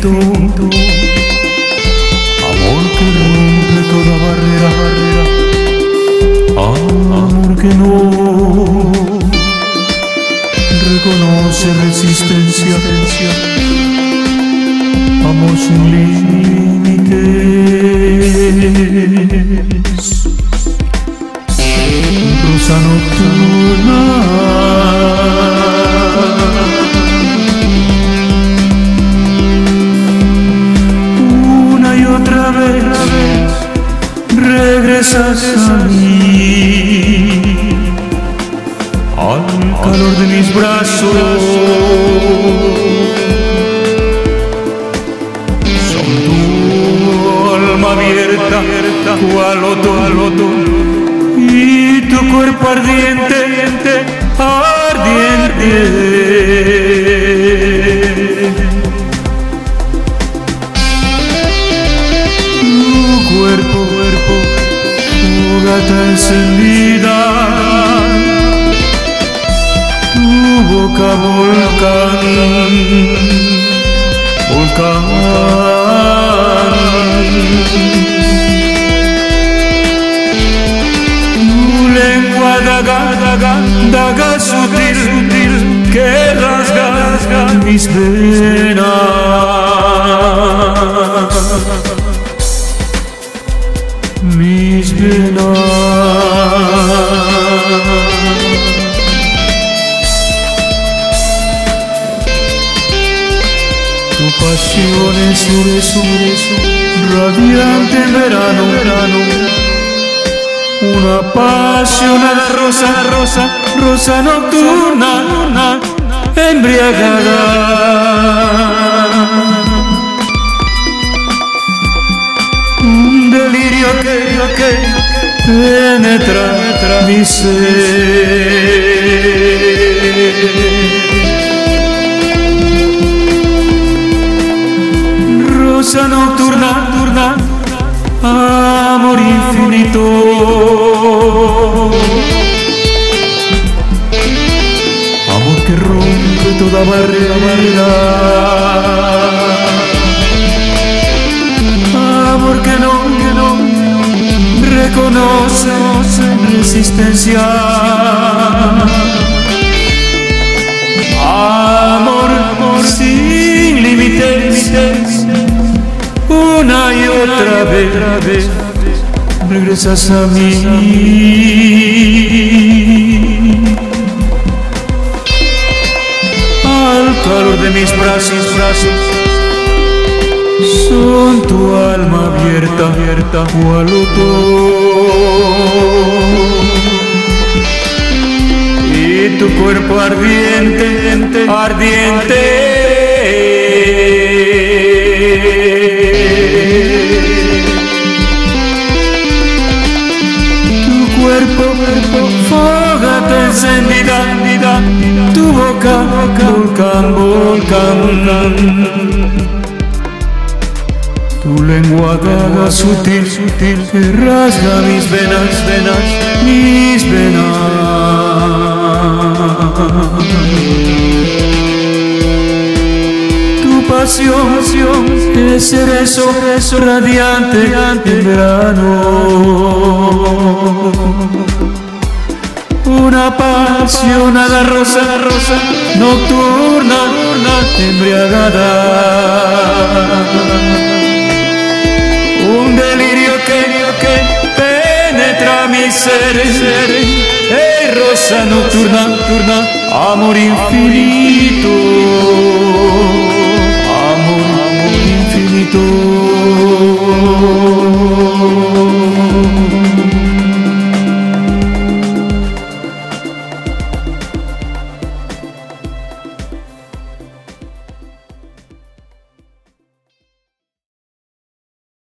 amor que rompe toda barrera, amor que no reconoce resistencia, amor sin límites, rosa nocturna. Regresas a mí, al calor de mis brazos, son tu alma abierta, cual loto, y tu cuerpo ardiente, ardiente. Fogata encendida, tu boca volcán, tu lengua daga sutil, que rasga mis venas. Mis venas. Tu pasión es radiante en verano, una apasionada rosa nocturna, embriagada. Un delirio que penetra mi ser. Rosa nocturna, amor infinito. Amor que rompe toda barrera. Amor que no reconoce resistencia. Amor sin límites, una y otra vez regresas a mí. Al calor de mis brazos, son tu alma abierta, cual loto, y tu cuerpo ardiente. Tu cuerpo, fogata encendida, tu boca, volcán. Tu lengua daga sutil, que rasga mis venas. Tu pasión es cerezo radiante en verano, una apasionada rosa nocturna, embriagada. Un delirio que penetra mi ser, rosa nocturna, amor infinito.